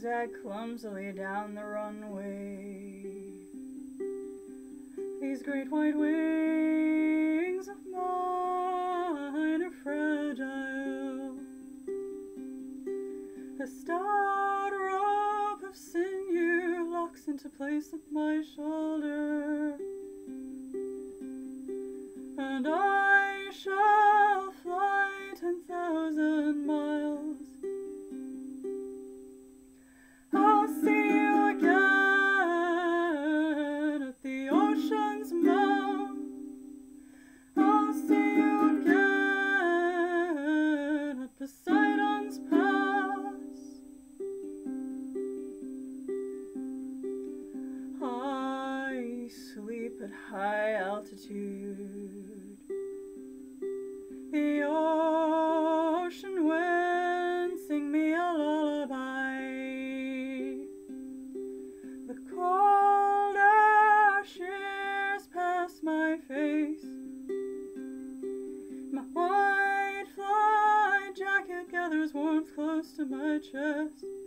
zigzag clumsily down the runway. These great white wings of mine are fragile. A stout rope of sinew locks into place at my shoulder, and I shall fly 10,000 miles. I'll see you again at the ocean's mouth. I'll see you again at Poseidon's pass. I sleep at high altitude. The ocean winds sing me a lullaby. The cold air shears past my face. My white fly jacket gathers warmth close to my chest.